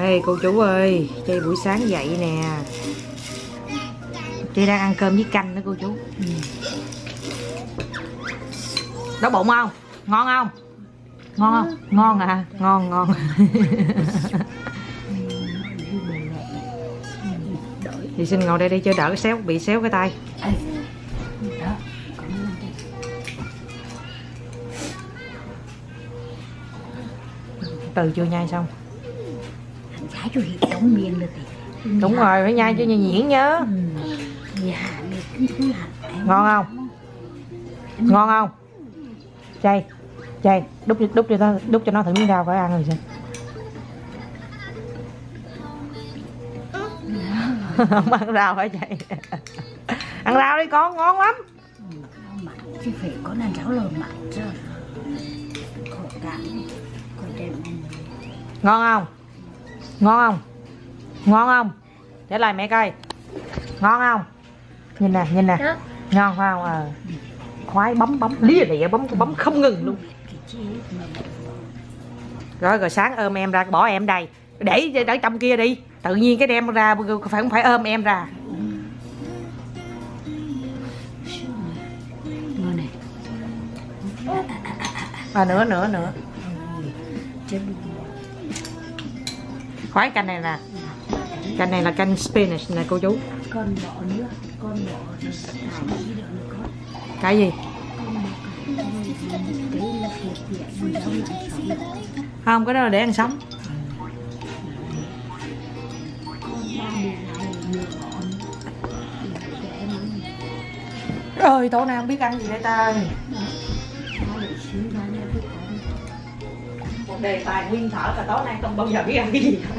Ê cô chú ơi, Chi buổi sáng dậy nè. Chi đang ăn cơm với canh đó cô chú. Đói bụng không? Ngon không? Ngon không? Ngon à? Ngon ngon. Thì xin ngồi đây đi cho đỡ xéo, bị xéo cái tay. Từ chưa nhai xong. Trái cho hiện trong miệng được thì. Đúng rồi, phải nhai cho nhuyễn nhớ. Ngon không? Ngon không? Chay, chay, đút cho nó thử miếng rau phải ăn rồi sao? Không ăn rau phải chay. Ăn rau đi con, ngon lắm. Chứ phải có ăn rau lợn mặn chứ. Khổ cảm. Ngon không? Ngon không? Ngon không? Trả lời mẹ coi. Ngon không? Nhìn nè, nhìn nè. Ngon phải không? Khoái bấm lía đĩa bấm không ngừng luôn. Rồi sáng ôm em ra, bỏ em đây. Để trong kia đi. Tự nhiên cái đem ra không phải ôm em ra. Nữa. Khoái canh này nè. Canh này là canh spinach nè cô chú. Con bọ nữa, con bọ cái gì? Không, cái đó là để ăn sống. Ơi tối nay không biết ăn gì đây ta ơi. Một đề tài nguyên thở là tối nay không bao giờ biết ăn cái gì hết.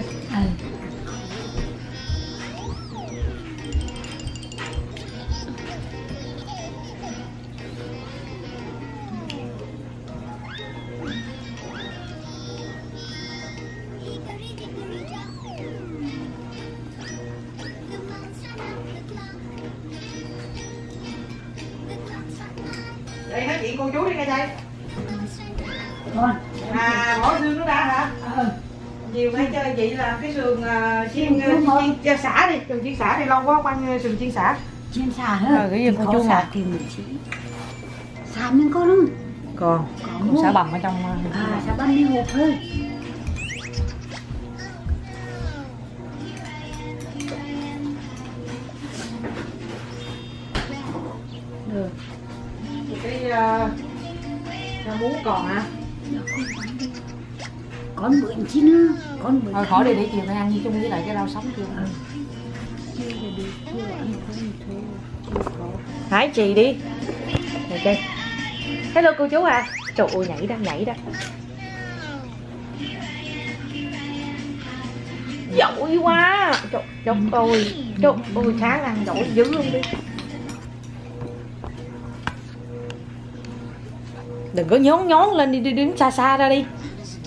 Đây nói chuyện cô chú đi ngay đây. Con. Bỏ xương nó ra hả? Nhiều nay chơi chị làm cái sườn chiên xả đi, sườn chiên xả đi, lâu quá không ăn sườn chiên xả. Chiên xả hả? Cái gì cô chú ngọt. Thì mình chỉ xả miếng con không? Còn xả bằm ở trong. Xả băm đi hộp thôi. Được. Thì cái rau muống còn hả? Con bữa chi nữa, con bữa. Thôi khỏi đi để chiều nay ăn chung với lại cái rau sống kia. Hái chì đi. Ok. Hello cô chú à. Trời ơi nhảy đó. Giỏi quá. Trời ơi sáng ăn giỏi dữ luôn đi. Đừng có nhón lên đi đứng xa ra đi.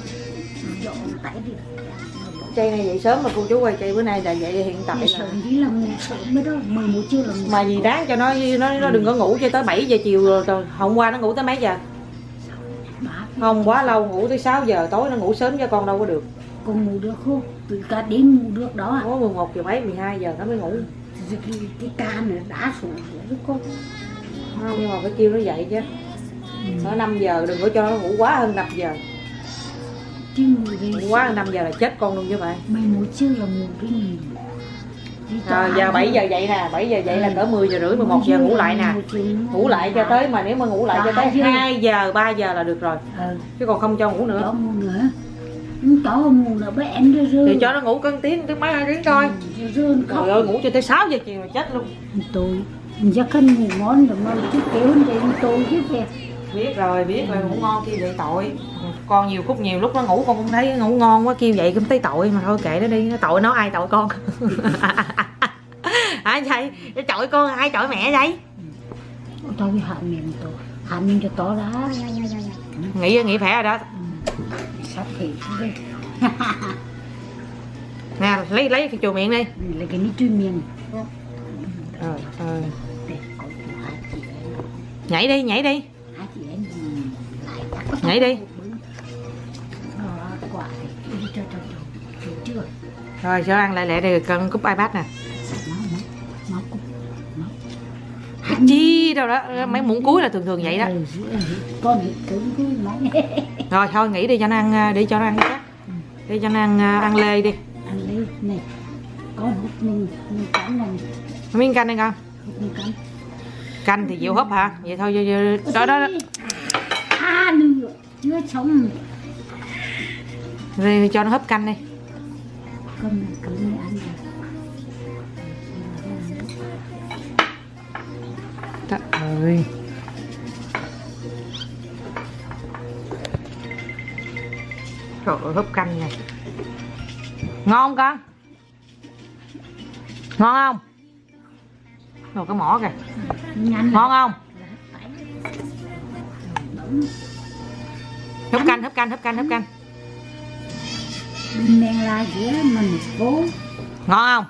Chay này dậy sớm mà cô chú ơi, chay bữa nay là dậy hiện tại là sớm là sớm mới đó, 11 chưa là mà gì đáng cho nó đừng có ngủ cho tới 7 giờ chiều rồi. Hôm qua nó ngủ tới mấy giờ? Không quá lâu, ngủ tới 6 giờ tối, nó ngủ sớm cho con đâu có được. Con ngủ được không? Từ cả đêm ngủ được đó à? Có 11 giờ mấy 12 giờ nó mới ngủ. Cái ca này đã xuống với con. Không, nhưng mà phải kêu nó dậy chứ. Nó 5 giờ, đừng có cho nó ngủ quá hơn 5 giờ. Ngủ quá hơn 5 giờ là chết con luôn chứ bạn. 11 chưa là ngủ cái gì. Rồi giờ 7 giờ dậy nè, 7 giờ dậy là cỡ 10 giờ rưỡi 11 giờ ngủ lại nè. Ngủ lại cho tới mà nếu mà ngủ lại cho tới 2 giờ 3 giờ là được rồi. Chứ còn không cho ngủ nữa. Cho ngủ nữa. Cho ngủ nữa bé em rơi. Thì cho nó ngủ cân tiếng tới mấy 2 tiếng thôi. Trời ơi ngủ cho tới 6 giờ chiều là chết luôn. Tôi chắc khăn ngủ ngon rồi mà chút kéo lên tôi chứ kìa. Biết rồi ngủ ngon kêu vậy tội. Con nhiều lúc nó ngủ con cũng thấy ngủ ngon quá kêu vậy cũng thấy tội mà thôi kệ nó đi, nó tội nó ai tội con. Ai vậy? Nó chọi con ai chọi mẹ vậy? Tôi hạ miệng cho to ra. Nghĩ khỏe rồi đó. Sắp thì đi. Nè lấy cái chùi miệng đi. Lấy cái ní chui miệng. Nhảy đi. chưa. Rồi cho ăn lại lẹ đây, cần cúp iPad nè. Máu cục. Chi đâu đó, mấy muỗng cuối là thường thường vậy đó. Con bị cứng cái máy. Rồi thôi nghỉ đi cho nó ăn, đi cho nó ăn chắc. Đi cho nó ăn lê đi. Ăn lê này. Con hút mình cắn này. Miếng canh đây con. Mình cắn. Canh thì chịu húp hả? Vậy thôi đó đó. À nữa, chưa xong. Rồi cho nó húp canh đi. Con này cứ ăn này. Trời ơi. Trời ơi, húp canh này. Ngon không con? Ngon không? Rồi cái mỏ kìa. Ngon không? Húp canh. Bên men la giữa mình cố. Ngon không?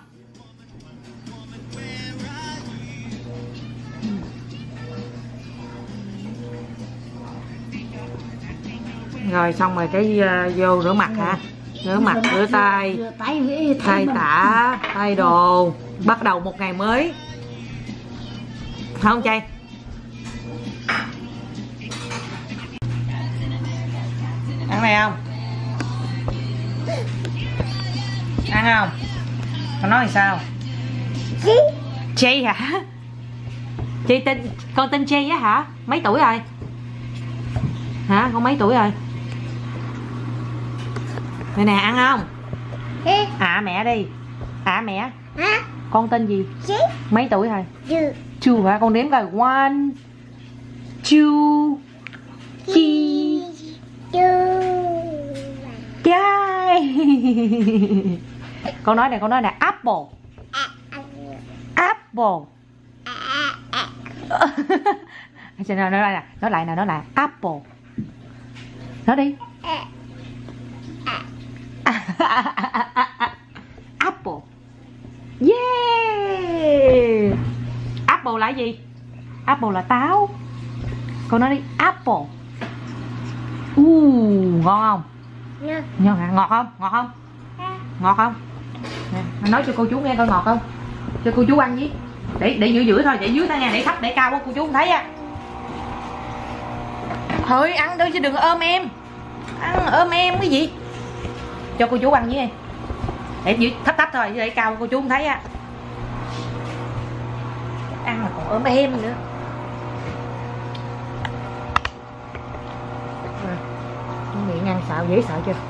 Rồi xong rồi cái vô rửa mặt hả? Rửa mặt, rửa tay, thay tả, thay đồ, bắt đầu một ngày mới. Không chay? Ăn này không? Ăn không? Con nói thì sao? Chay hả? Chay tên, con tên Chay á hả? Mấy tuổi rồi? Hả? Con mấy tuổi rồi? Này nè, ăn không? Mẹ đi. Mẹ. Con tên gì? Mấy tuổi rồi? Two hả? Con đếm coi. 1 2 3 Yay. Con nói nè, apple. Nói lại apple. Nói đi. Apple. Yeah. Apple là gì? Apple là táo. Con nói đi, apple. Ngon không? Ngon hả? Ngọt không? Ngọt không? Nè, nói cho cô chú nghe coi ngọt không? Cho cô chú ăn với. Để giữa thôi, để dưới thôi nha, để thấp để cao quá cô chú không thấy á. Thôi ăn đâu chứ đừng ôm em. Ăn ôm em cái gì? Cho cô chú ăn với em. Để dưới thấp thôi, để cao cô chú không thấy á. Ăn mà còn ôm em nữa. Miệng ăn xạo dễ sợ chưa?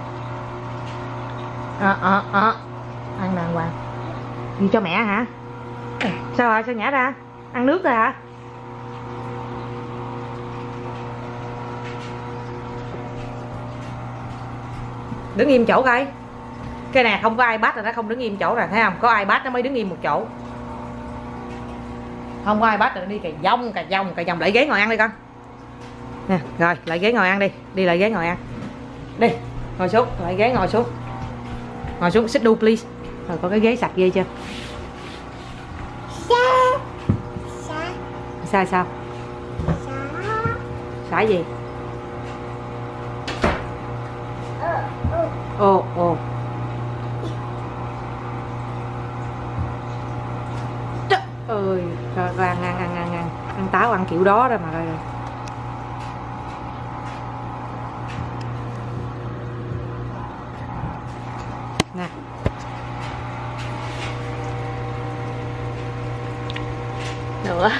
Ăn đàng hoàng. Gì cho mẹ hả? Sao rồi? Sao nhả ra? Ăn nước rồi hả? Đứng im chỗ coi. Cái này không có iPad rồi nó không đứng im chỗ rồi, thấy không? Có iPad nó mới đứng im một chỗ. Không có iPad rồi nó đi cà vòng lại ghế ngồi ăn đi con. Nè, rồi lại ghế ngồi ăn đi. Đi lại ghế ngồi ăn. Đi, ngồi xuống, lại ghế ngồi xuống. Ngồi xuống, sit do please. Rồi có cái ghế sạch ghê chưa? Sao? Xả gì? Ồ. Trời ơi, rồi ăn táo ăn kiểu đó rồi mà rồi. Nè. Nữa.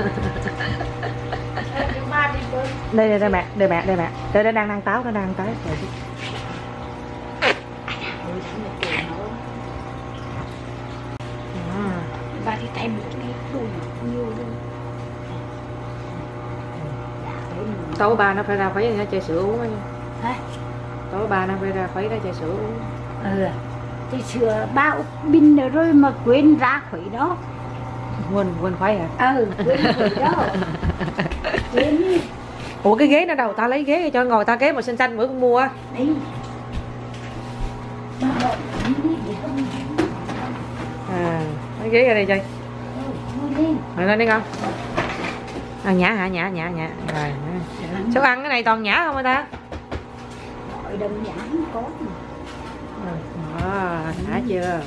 Đây mẹ. Đây đang ăn táo, nó đang ăn táo. Ba đi tay một cái đùi nhiều luôn. Tối ba nó phải ra khuấy ra chai sữa uống. Hả? Tối ba nó phải ra khuấy ra chai sữa uống. Chai sữa bao pin rồi mà quên ra khuấy đó. Quên khuấy hả? Quên khuấy đó. Quên đi. Ủa cái ghế nó đâu? Ta lấy ghế cho ngồi, ta ghế màu xanh xanh bữa con mua á. Đi. Lấy ghế ra đây chơi. Rồi lên đi con. Nhả hả? Nhả. Rồi. Sao ăn cái này toàn nhả không hả ta? Đừng nhả không có. Đã chưa?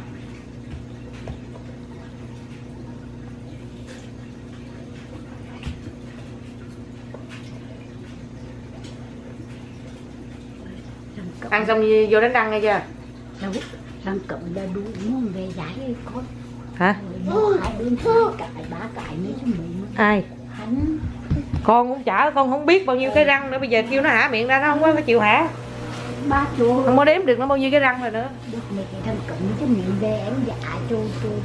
Ăn xong vô đánh răng nghe chưa? Đâu, răng cận là đuổi muốn về giải con. Hả? Hai đứa cãi bá cãi mấy chứ mình. Ai? Hắn. Con cũng chả, con không biết bao nhiêu cái răng nữa, bây giờ kêu nó hả miệng ra nó không có chịu hả. Ba chú. Không có đếm được nó bao nhiêu cái răng rồi nữa. Được mấy cái răng cận chứ miệng về em dạ cho.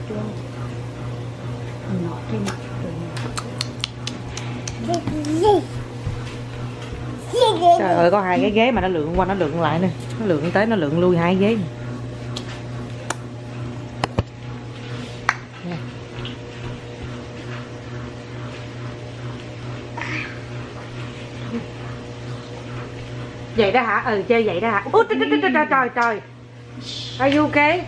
Nó trên mặt rồi. Trời ơi, có 2 cái ghế mà nó lượn qua nó lượn lại nè. Nó lượn tới nó lượn lui 2 ghế nè. Vậy đó hả? Ừ, chơi vậy đó hả? Út trời. Are you okay?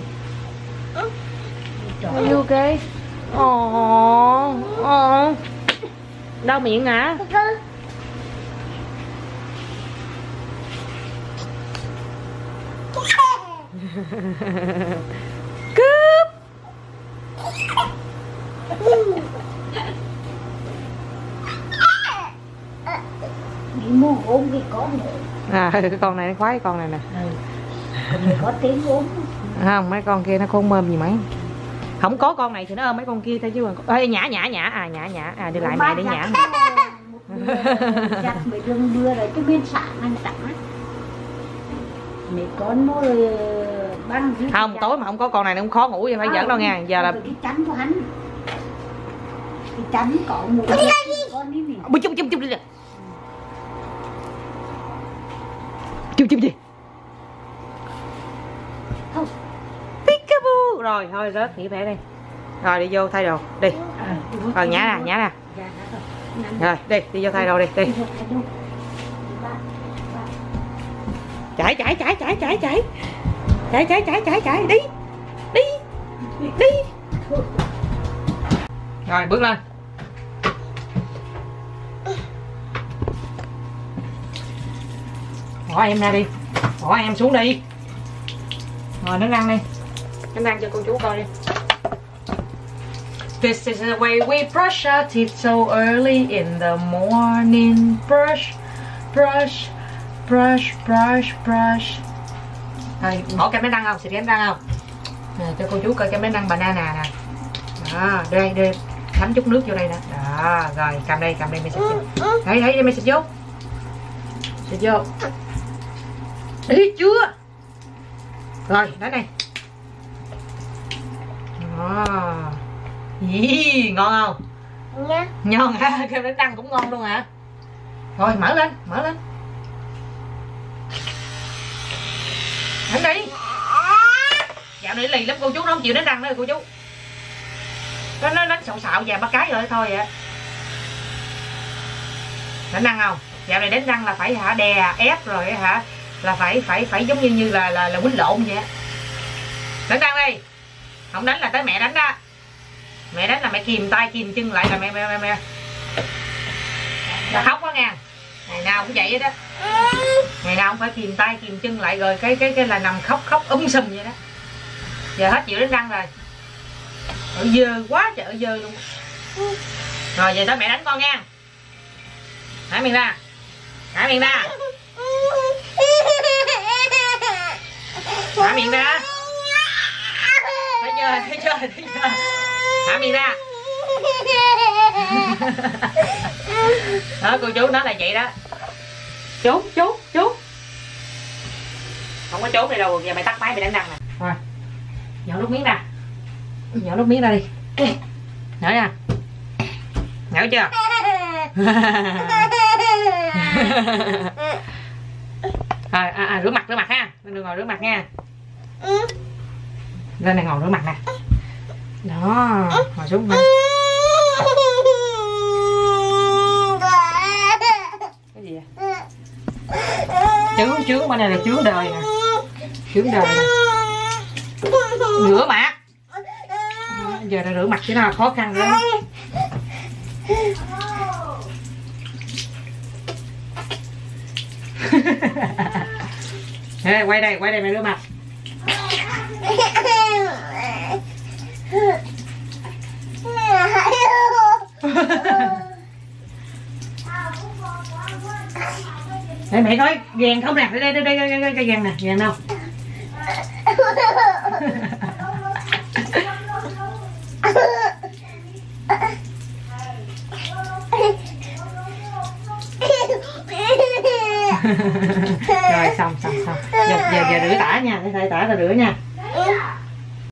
Are you okay? Đau miệng hả? Cướp. Đi mua ốm cái con này. Cái con này nó khoái cái con này nè. Có tiếng ốm. Không, mấy con kia nó không ôm gì mấy. Không có con này thì nó ôm mấy con kia thôi chứ. Ê, nhả. Đưa lại mẹ để nhả. Giặt mấy đường mưa rồi cái bên sáng ăn tặng á. Mấy con mua băng dưới. Không, tối mà không có con này nó cũng khó ngủ vậy phải giỡn đâu nha. Giờ là cái chắn của hắn. Cái chắn có một con đi nè. Chụp gì? Không. Peekaboo. Rồi thôi rớt nghỉ vẻ đây. Rồi đi vô thay đồ đi. Rồi nhả ra. Rồi đi vô thay đồ đi. Chạy đi. Rồi bước lên. Bỏ em ra đi. Bỏ em xuống đi. Rồi đánh răng đi. Đánh răng cho cô chú coi đi. This is the way we brush our teeth so early in the morning. Brush. Rồi, bỏ kem đánh răng không? Xịt kem đánh răng không? Nè, cho cô chú coi kem đánh răng banana nè. Đó, đây, thấm chút nước vô đây nè. Đó, rồi, cầm đây mày xịt vô. Thấy mày xịt vô. Xịt vô. Đi chưa? Rồi, đấy này. Ngon không? Ngon hả? Kem đánh răng cũng ngon luôn hả? Rồi, mở lên. Đánh đi. Dạo này lì lắm cô chú, nó không chịu đánh răng nữa cô chú. Nó đánh xạo vài ba cái rồi thôi vậy. Đánh răng không? Dạo này đánh răng là phải đè ép rồi hả? Là phải giống như là quýnh lộn vậy á. Đánh răng đi. Không đánh là tới mẹ đánh đó. Mẹ đánh là mẹ kìm tay kìm chân lại là mẹ là khóc đó nha. Ngày nào cũng vậy đó. Ngày nào cũng phải kìm tay kìm chân lại rồi cái là nằm khóc sùm vậy đó. Giờ hết chịu đánh răng rồi. Dơ quá trời dơ luôn. Rồi về tới mẹ đánh con nha. Hãy miệng ra. Hãy miệng ra. Hãy miệng ra. Thấy chưa. Hãy miệng ra. Đó cô chú nói là vậy đó. Trốn. Không có trốn đây đâu, giờ mày tắt máy mày đánh răng nè. Rồi. Nhổ nước miếng ra. Nhổ nước miếng ra đi. Nhổ nha. Nhổ chưa? Rửa mặt ha. Đừng ngồi rửa mặt nha. Lên này ngồi rửa mặt nè. Đó, ngồi xuống nè. Cái gì vậy? Chướng bên này là chướng đời nè. Chướng đời nè. Rửa mặt. Giờ là rửa mặt chứ nào khó khăn nữa. Ê, quay đây mày rửa mặt. Để mẹ coi gàn không nè, đây cái gàn nè, gàn đâu. Rồi xong. Giờ rửa tả nha, thầy tả tao rửa nha.